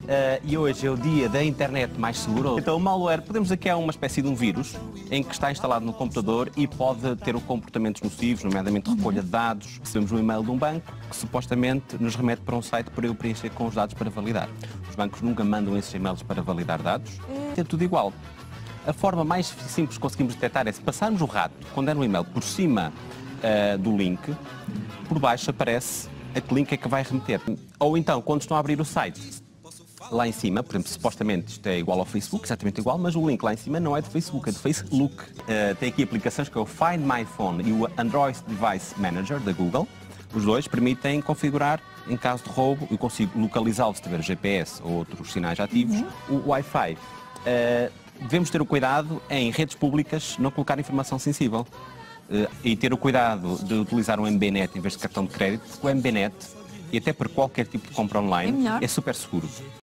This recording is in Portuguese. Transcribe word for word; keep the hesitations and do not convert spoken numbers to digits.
Uh, e hoje é o dia da internet mais segura. Então o malware, podemos dizer que é uma espécie de um vírus em que está instalado no computador e pode ter comportamentos nocivos, nomeadamente recolha de dados. Recebemos um e-mail de um banco que supostamente nos remete para um site para eu preencher com os dados para validar. Os bancos nunca mandam esses e-mails para validar dados. É tudo igual. A forma mais simples que conseguimos detectar é se passarmos o rato, quando é no e-mail, por cima uh, do link, por baixo aparece a que link é que vai remeter. Ou então, quando estão a abrir o site, lá em cima, por exemplo, supostamente isto é igual ao Facebook, exatamente igual, mas o link lá em cima não é do Facebook, é do Facebook. Uh, tem aqui aplicações que é o Find My Phone e o Android Device Manager da Google. Os dois permitem configurar, em caso de roubo, eu consigo localizá-lo se tiver G P S ou outros sinais ativos, uhum. o Wi-Fi. Uh, devemos ter o cuidado em redes públicas não colocar informação sensível uh, e ter o cuidado de utilizar um M B Net em vez de cartão de crédito, porque o M B Net, e até por qualquer tipo de compra online, é, é super seguro.